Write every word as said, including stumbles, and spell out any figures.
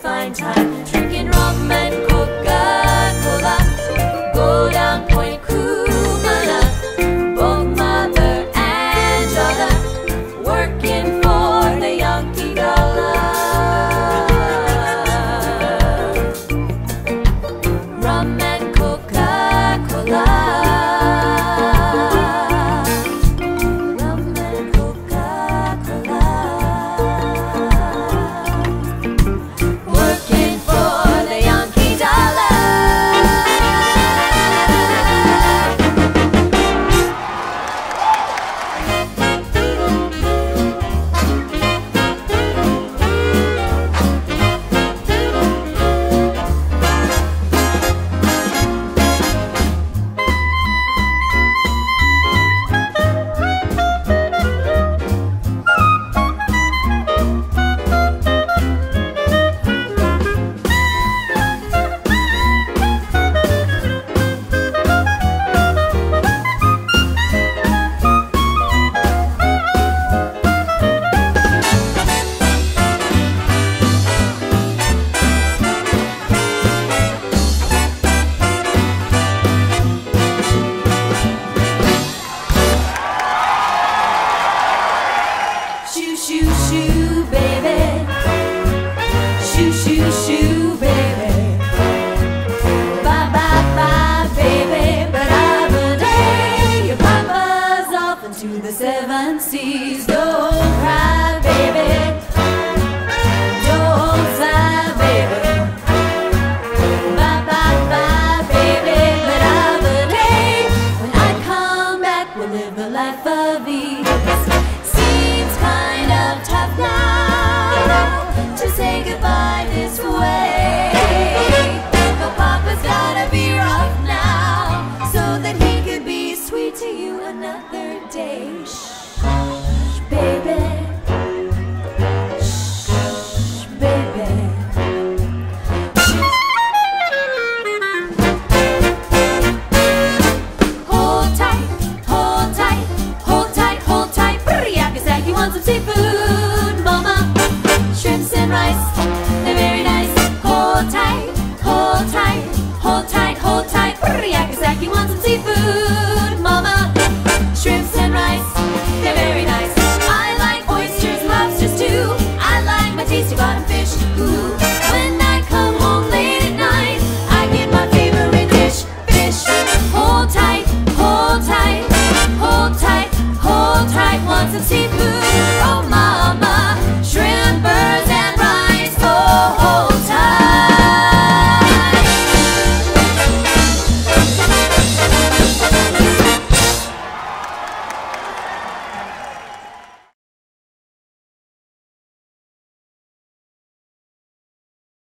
fine time, drinking rum and Coca-Cola. Go down Point Kumala, both mother and daughter, working for the Yankee dollar. Rum and Coca-Cola. Rum and Coca-Cola. Working for the Yankee dollar. Shoo, shoo, shoo, baby. Shoo, shoo, shoo, baby. Bye, bye, bye, baby. But I'm a day. Your papa's off into the seven seas. Don't cry, baby. Don't sigh, baby. Bye, bye, bye, baby. But I'm a day. When I come back, we'll live the life of ease. Seems kind of tough now to say goodbye this way, but Papa's gotta be rough now so that he could be sweet to you another day. Shh, baby. Shh, baby. Hold tight, hold tight, hold tight, hold tight. Yagasaki wants some seafood, mama. Shrimps and rice, they're very nice. Hold tight, hold tight, hold tight.